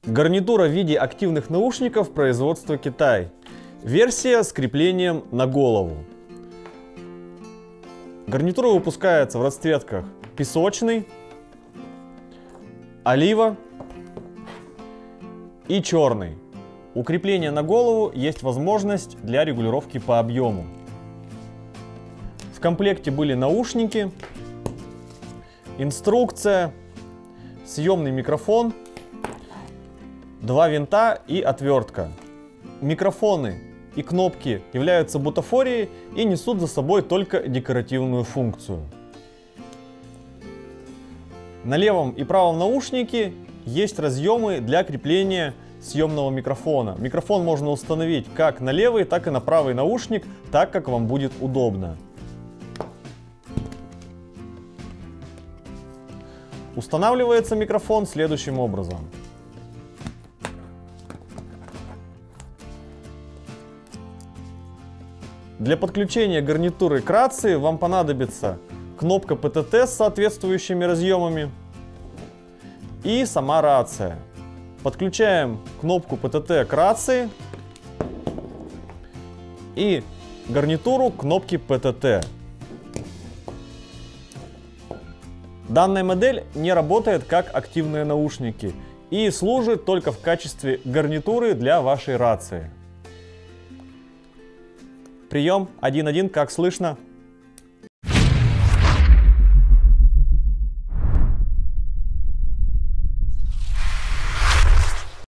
Гарнитура в виде активных наушников производства Китай. Версия с креплением на голову. Гарнитура выпускается в расцветках песочный, олива и черный. У крепления на голову есть возможность для регулировки по объему. В комплекте были наушники, инструкция, съемный микрофон, 2 винта и отвертка. Микрофоны и кнопки являются бутафорией и несут за собой только декоративную функцию. На левом и правом наушнике есть разъемы для крепления съемного микрофона. Микрофон можно установить как на левый, так и на правый наушник, так как вам будет удобно. Устанавливается микрофон следующим образом. Для подключения гарнитуры к рации вам понадобится кнопка PTT с соответствующими разъемами и сама рация. Подключаем кнопку PTT к рации и гарнитуру к кнопке PTT. Данная модель не работает как активные наушники и служит только в качестве гарнитуры для вашей рации. Прием 1.1, как слышно?